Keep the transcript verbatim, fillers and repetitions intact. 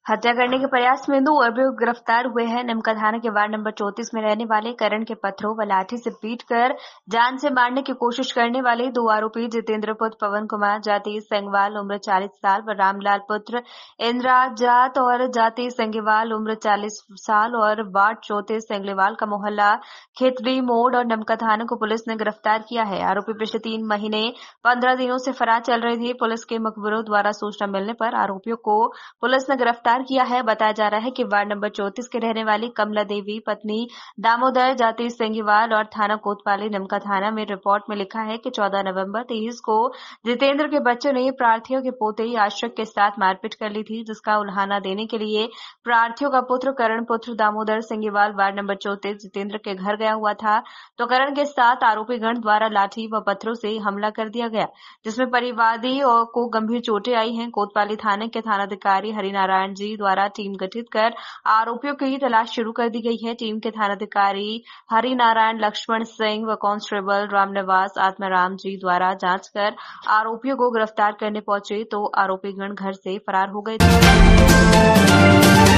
हत्या करने के प्रयास में दो अभियुक्त गिरफ्तार हुए हैं। निमका थाना के वार्ड नंबर चौंतीस में रहने वाले करण के पत्थरों व लाठी से पीटकर जान से मारने की कोशिश करने वाले दो आरोपी जितेंद्र पुत्र पवन कुमार जाति सेंगवाल उम्र चालीस साल व रामलाल पुत्र इंद्राज जात और जाति सेंगवाल उम्र चालीस साल और वार्ड चौंतीस सेंगलेवाल का मोहल्ला खेतड़ी मोड़ और निमका थाना को पुलिस ने गिरफ्तार किया है। आरोपी पिछले तीन महीने पंद्रह दिनों से फरार चल रहे थे। पुलिस के मुखबिरों द्वारा सूचना मिलने पर आरोपियों को पुलिस ने गिरफ्तार किया है। बताया जा रहा है कि वार्ड नंबर चौंतीस के रहने वाली कमला देवी पत्नी दामोदर जाति सेंगीवाल और थाना कोतवाली निमका थाना में रिपोर्ट में लिखा है कि चौदह नवंबर तेईस को जितेंद्र के बच्चों ने प्रार्थियों के पोते आश्रय के साथ मारपीट कर ली थी, जिसका उल्हाना देने के लिए प्रार्थियों का पुत्र करण पुत्र दामोदर सेंगीवाल वार्ड नंबर चौंतीस जितेंद्र के घर गया हुआ था, तो करण के साथ आरोपी गण द्वारा लाठी व पत्थरों से हमला कर दिया गया, जिसमें परिवादी और को गंभीर चोटें आई हैं। कोतवाली थाने के थानाधिकारी हरिनारायण जी द्वारा टीम गठित कर आरोपियों की तलाश शुरू कर दी गई है। टीम के थानाधिकारी हरिनारायण लक्ष्मण सिंह व कांस्टेबल रामनिवास आत्माराम जी द्वारा जांच कर आरोपियों को गिरफ्तार करने पहुंचे तो आरोपी गण घर से फरार हो गए थे।